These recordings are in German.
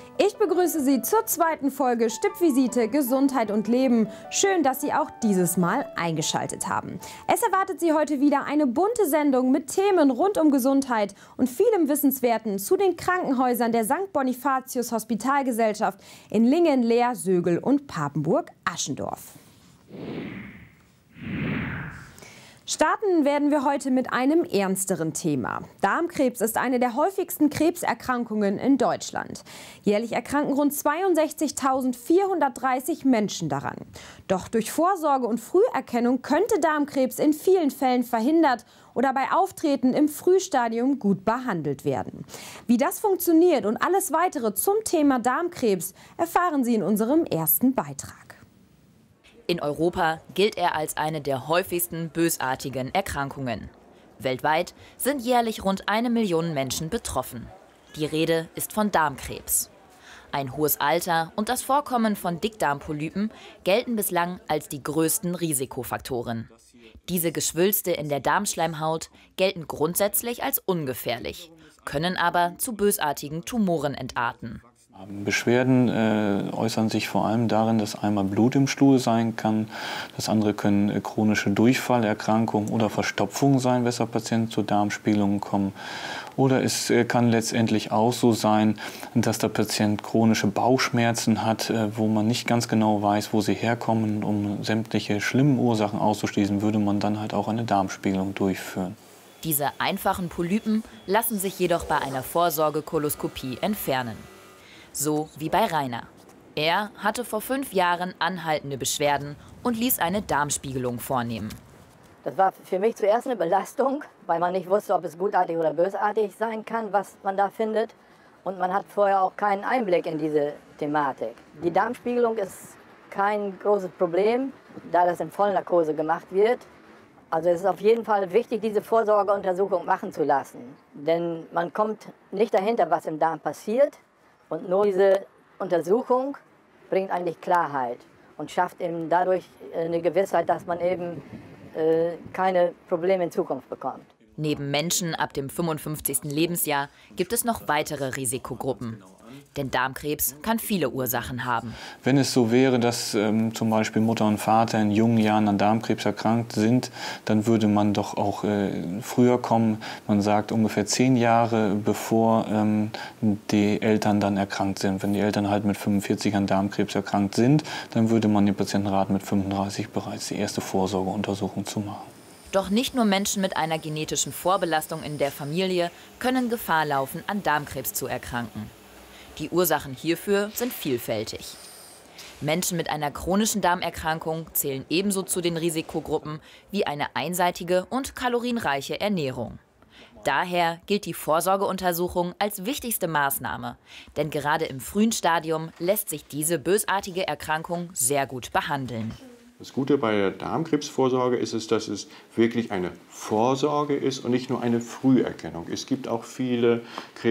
Ich begrüße Sie zur zweiten Folge Stippvisite Gesundheit und Leben. Schön, dass Sie auch dieses Mal eingeschaltet haben. Es erwartet Sie heute wieder eine bunte Sendung mit Themen rund um Gesundheit und vielem Wissenswerten zu den Krankenhäusern der St. Bonifatius Hospitalgesellschaft in Lingen, Leer, Sögel und Papenburg-Aschendorf. Starten werden wir heute mit einem ernsteren Thema. Darmkrebs ist eine der häufigsten Krebserkrankungen in Deutschland. Jährlich erkranken rund 62.430 Menschen daran. Doch durch Vorsorge und Früherkennung könnte Darmkrebs in vielen Fällen verhindert oder bei Auftreten im Frühstadium gut behandelt werden. Wie das funktioniert und alles weitere zum Thema Darmkrebs erfahren Sie in unserem ersten Beitrag. In Europa gilt er als eine der häufigsten bösartigen Erkrankungen. Weltweit sind jährlich rund 1 Million Menschen betroffen. Die Rede ist von Darmkrebs. Ein hohes Alter und das Vorkommen von Dickdarmpolypen gelten bislang als die größten Risikofaktoren. Diese Geschwülste in der Darmschleimhaut gelten grundsätzlich als ungefährlich, können aber zu bösartigen Tumoren entarten. Beschwerden äußern sich vor allem darin, dass einmal Blut im Stuhl sein kann. Das andere können chronische Durchfallerkrankungen oder Verstopfungen sein, weshalb Patienten zu Darmspiegelungen kommen. Oder es kann letztendlich auch so sein, dass der Patient chronische Bauchschmerzen hat, wo man nicht ganz genau weiß, wo sie herkommen. Um sämtliche schlimmen Ursachen auszuschließen, würde man dann halt auch eine Darmspiegelung durchführen. Diese einfachen Polypen lassen sich jedoch bei einer Vorsorgekoloskopie entfernen. So wie bei Rainer. Er hatte vor 5 Jahren anhaltende Beschwerden und ließ eine Darmspiegelung vornehmen. Das war für mich zuerst eine Belastung, weil man nicht wusste, ob es gutartig oder bösartig sein kann, was man da findet. Und man hat vorher auch keinen Einblick in diese Thematik. Die Darmspiegelung ist kein großes Problem, da das in Vollnarkose gemacht wird. Also es ist auf jeden Fall wichtig, diese Vorsorgeuntersuchung machen zu lassen. Denn man kommt nicht dahinter, was im Darm passiert. Und nur diese Untersuchung bringt eigentlich Klarheit und schafft eben dadurch eine Gewissheit, dass man eben keine Probleme in Zukunft bekommt. Neben Menschen ab dem 55. Lebensjahr gibt es noch weitere Risikogruppen. Denn Darmkrebs kann viele Ursachen haben. Wenn es so wäre, dass zum Beispiel Mutter und Vater in jungen Jahren an Darmkrebs erkrankt sind, dann würde man doch auch früher kommen. Man sagt ungefähr 10 Jahre bevor die Eltern dann erkrankt sind. Wenn die Eltern halt mit 45 an Darmkrebs erkrankt sind, dann würde man den Patienten raten, mit 35 bereits die erste Vorsorgeuntersuchung zu machen. Doch nicht nur Menschen mit einer genetischen Vorbelastung in der Familie können Gefahr laufen, an Darmkrebs zu erkranken. Die Ursachen hierfür sind vielfältig. Menschen mit einer chronischen Darmerkrankung zählen ebenso zu den Risikogruppen wie eine einseitige und kalorienreiche Ernährung. Daher gilt die Vorsorgeuntersuchung als wichtigste Maßnahme, denn gerade im frühen Stadium lässt sich diese bösartige Erkrankung sehr gut behandeln. Das Gute bei der Darmkrebsvorsorge ist es, dass es wirklich eine Vorsorge ist und nicht nur eine Früherkennung. Es gibt auch viele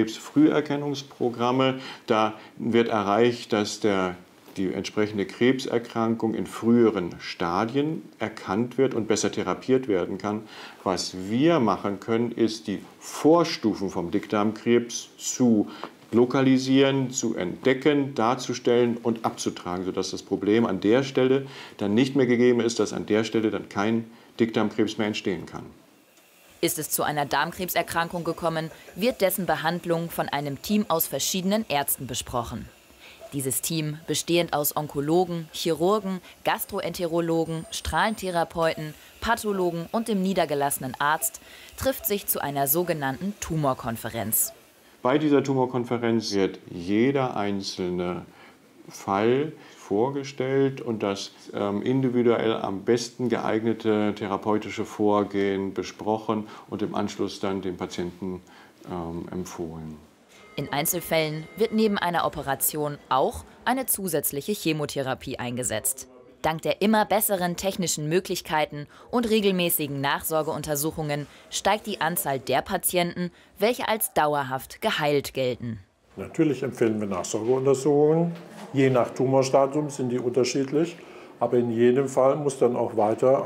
Krebsfrüherkennungsprogramme. Da wird erreicht, dass die entsprechende Krebserkrankung in früheren Stadien erkannt wird und besser therapiert werden kann. Was wir machen können, ist die Vorstufen vom Dickdarmkrebs zu lokalisieren, zu entdecken, darzustellen und abzutragen, sodass das Problem an der Stelle dann nicht mehr gegeben ist, dass an der Stelle dann kein Dickdarmkrebs mehr entstehen kann. Ist es zu einer Darmkrebserkrankung gekommen, wird dessen Behandlung von einem Team aus verschiedenen Ärzten besprochen. Dieses Team, bestehend aus Onkologen, Chirurgen, Gastroenterologen, Strahlentherapeuten, Pathologen und dem niedergelassenen Arzt, trifft sich zu einer sogenannten Tumorkonferenz. Bei dieser Tumorkonferenz wird jeder einzelne Fall vorgestellt und das individuell am besten geeignete therapeutische Vorgehen besprochen und im Anschluss dann dem Patienten empfohlen. In Einzelfällen wird neben einer Operation auch eine zusätzliche Chemotherapie eingesetzt. Dank der immer besseren technischen Möglichkeiten und regelmäßigen Nachsorgeuntersuchungen steigt die Anzahl der Patienten, welche als dauerhaft geheilt gelten. Natürlich empfehlen wir Nachsorgeuntersuchungen. Je nach Tumorstadium sind die unterschiedlich. Aber in jedem Fall muss dann auch weiter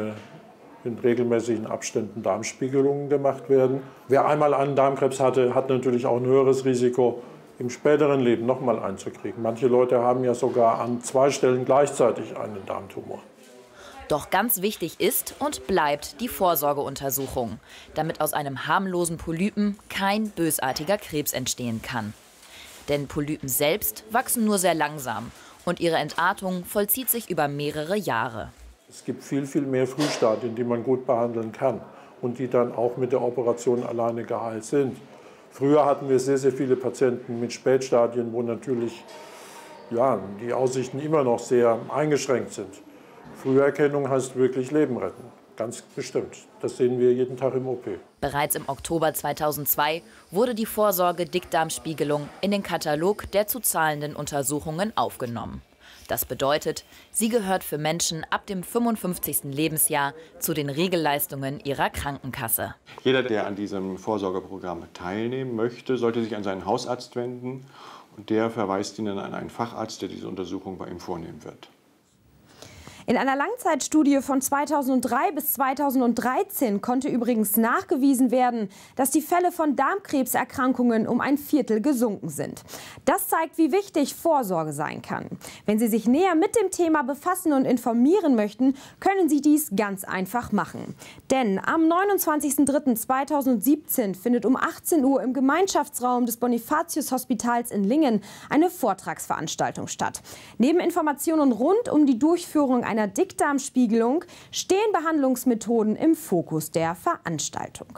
in regelmäßigen Abständen Darmspiegelungen gemacht werden. Wer einmal einen Darmkrebs hatte, hat natürlich auch ein höheres Risiko, im späteren Leben nochmal einzukriegen. Manche Leute haben ja sogar an 2 Stellen gleichzeitig einen Darmtumor. Doch ganz wichtig ist und bleibt die Vorsorgeuntersuchung, damit aus einem harmlosen Polypen kein bösartiger Krebs entstehen kann. Denn Polypen selbst wachsen nur sehr langsam und ihre Entartung vollzieht sich über mehrere Jahre. Es gibt viel, viel mehr Frühstadien, die man gut behandeln kann und die dann auch mit der Operation alleine geheilt sind. Früher hatten wir sehr, sehr viele Patienten mit Spätstadien, wo natürlich ja, die Aussichten immer noch sehr eingeschränkt sind. Früherkennung heißt wirklich Leben retten, ganz bestimmt. Das sehen wir jeden Tag im OP. Bereits im Oktober 2002 wurde die Vorsorge-Dickdarmspiegelung in den Katalog der zu zahlenden Untersuchungen aufgenommen. Das bedeutet, sie gehört für Menschen ab dem 55. Lebensjahr zu den Regelleistungen ihrer Krankenkasse. Jeder, der an diesem Vorsorgeprogramm teilnehmen möchte, sollte sich an seinen Hausarzt wenden und der verweist ihn dann an einen Facharzt, der diese Untersuchung bei ihm vornehmen wird. In einer Langzeitstudie von 2003 bis 2013 konnte übrigens nachgewiesen werden, dass die Fälle von Darmkrebserkrankungen um ein Viertel gesunken sind. Das zeigt, wie wichtig Vorsorge sein kann. Wenn Sie sich näher mit dem Thema befassen und informieren möchten, können Sie dies ganz einfach machen. Denn am 29.03.2017 findet um 18 Uhr im Gemeinschaftsraum des Bonifatius-Hospitals in Lingen eine Vortragsveranstaltung statt. Neben Informationen rund um die Durchführung einer Dickdarmspiegelung stehen Behandlungsmethoden im Fokus der Veranstaltung.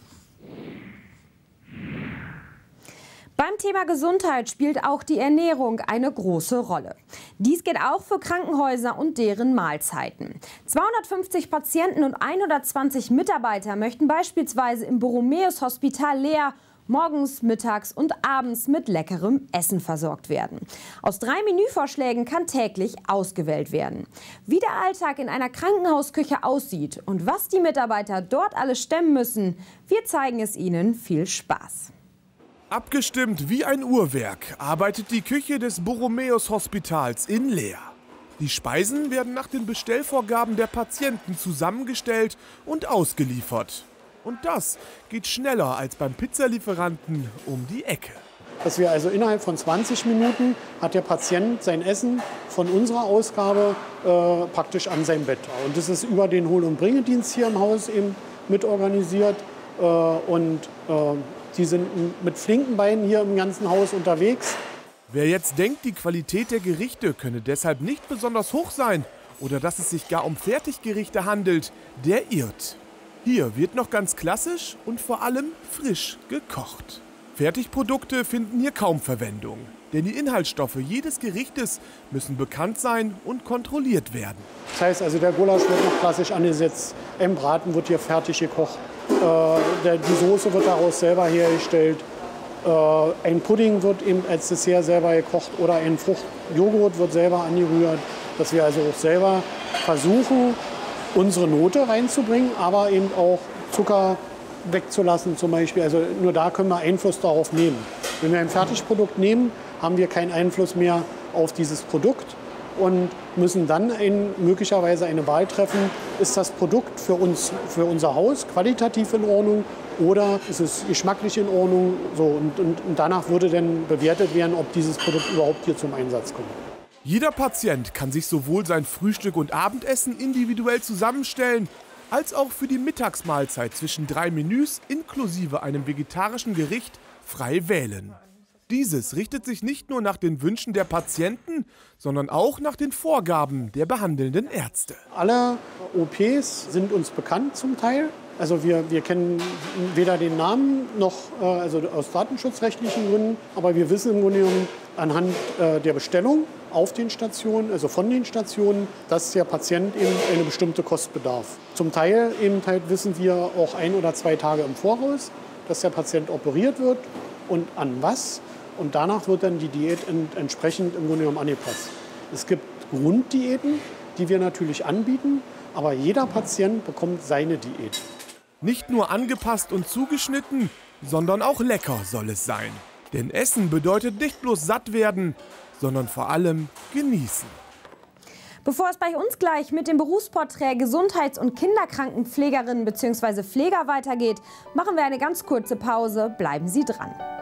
Beim Thema Gesundheit spielt auch die Ernährung eine große Rolle. Dies gilt auch für Krankenhäuser und deren Mahlzeiten. 250 Patienten und 120 Mitarbeiter möchten beispielsweise im Borromäus-Hospital Leer morgens, mittags und abends mit leckerem Essen versorgt werden. Aus 3 Menüvorschlägen kann täglich ausgewählt werden. Wie der Alltag in einer Krankenhausküche aussieht und was die Mitarbeiter dort alles stemmen müssen, wir zeigen es Ihnen. Viel Spaß! Abgestimmt wie ein Uhrwerk arbeitet die Küche des Borromäus-Hospitals in Leer. Die Speisen werden nach den Bestellvorgaben der Patienten zusammengestellt und ausgeliefert. Und das geht schneller als beim Pizzalieferanten um die Ecke. Dass wir also innerhalb von 20 Minuten hat der Patient sein Essen von unserer Ausgabe praktisch an seinem Bett. Und das ist über den Hol- und Bringedienst hier im Haus eben mit organisiert. Die sind mit flinken Beinen hier im ganzen Haus unterwegs. Wer jetzt denkt, die Qualität der Gerichte könne deshalb nicht besonders hoch sein oder dass es sich gar um Fertiggerichte handelt, der irrt. Hier wird noch ganz klassisch und vor allem frisch gekocht. Fertigprodukte finden hier kaum Verwendung, denn die Inhaltsstoffe jedes Gerichtes müssen bekannt sein und kontrolliert werden. Das heißt also, der Gulasch wird noch klassisch angesetzt, ein Braten wird hier fertig gekocht, die Soße wird daraus selber hergestellt, ein Pudding wird eben als Dessert selber gekocht oder ein Fruchtjoghurt wird selber angerührt, dass wir also auch selber versuchen, unsere Note reinzubringen, aber eben auch Zucker wegzulassen zum Beispiel. Also nur da können wir Einfluss darauf nehmen. Wenn wir ein Fertigprodukt nehmen, haben wir keinen Einfluss mehr auf dieses Produkt und müssen dann möglicherweise eine Wahl treffen, ist das Produkt für unser Haus qualitativ in Ordnung oder ist es geschmacklich in Ordnung. So, und danach würde dann bewertet werden, ob dieses Produkt überhaupt hier zum Einsatz kommt. Jeder Patient kann sich sowohl sein Frühstück und Abendessen individuell zusammenstellen, als auch für die Mittagsmahlzeit zwischen 3 Menüs inklusive einem vegetarischen Gericht frei wählen. Dieses richtet sich nicht nur nach den Wünschen der Patienten, sondern auch nach den Vorgaben der behandelnden Ärzte. Alle OPs sind uns bekannt zum Teil. Also wir kennen weder den Namen noch also aus datenschutzrechtlichen Gründen, aber wir wissen im Grunde genommen anhand der Bestellung auf den Stationen, also von den Stationen, dass der Patient eben eine bestimmte Kost bedarf. Zum Teil eben halt wissen wir auch 1 oder 2 Tage im Voraus, dass der Patient operiert wird und an was. Und danach wird dann die Diät entsprechend im Grunde genommen angepasst. Es gibt Grunddiäten, die wir natürlich anbieten, aber jeder Patient bekommt seine Diät. Nicht nur angepasst und zugeschnitten, sondern auch lecker soll es sein. Denn Essen bedeutet nicht bloß satt werden, sondern vor allem genießen. Bevor es bei uns gleich mit dem Berufsporträt Gesundheits- und Kinderkrankenpflegerinnen bzw. Pfleger weitergeht, machen wir eine ganz kurze Pause. Bleiben Sie dran.